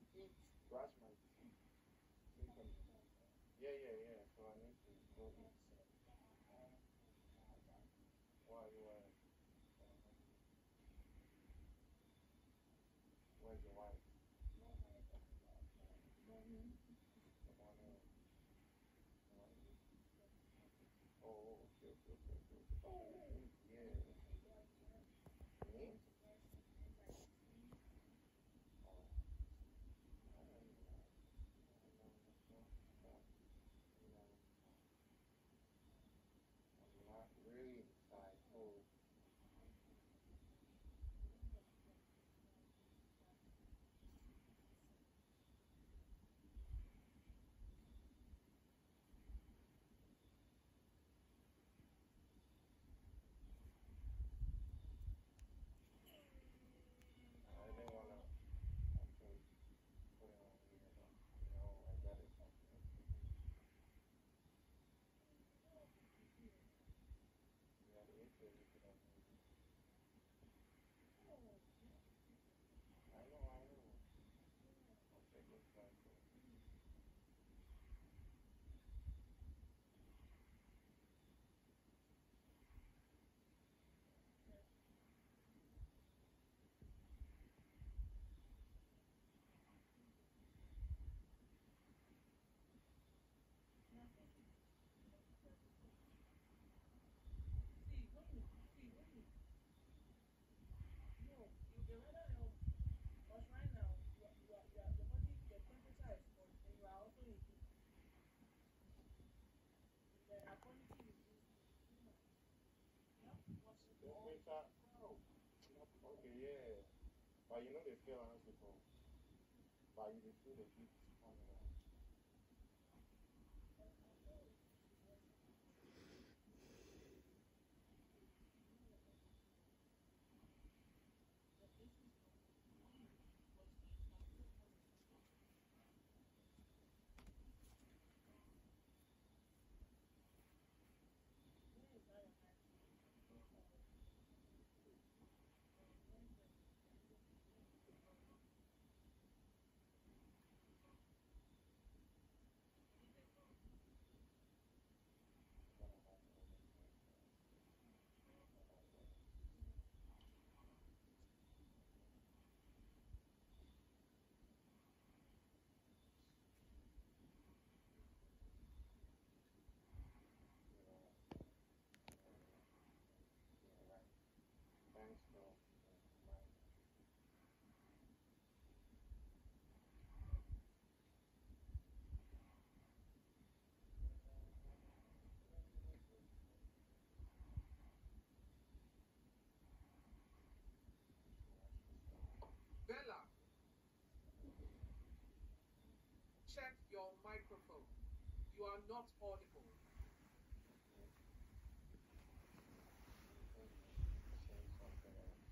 eat, brush my teeth. Sleep on. Yeah, yeah, yeah. So I need to go eat. Why you where's your wife? The morning. Oh, okay, okay, okay, okay, okay. Oh, yeah. Me? Oh, I don't know. I know it's not that, you know, I'm not really inside. Oh, I didn't wanna actually put it on here, but I got it something. Yeah, the issue is it on here. I know. Okay, good try. The screenshot? Okay, yeah. But they feel answer for. But you feel the heat coming on. You know, yeah, right. Thanks, bro. Right. Bella, check your microphone. You are not audible. Say something else.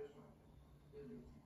Yes, ma'am. Yes, yes.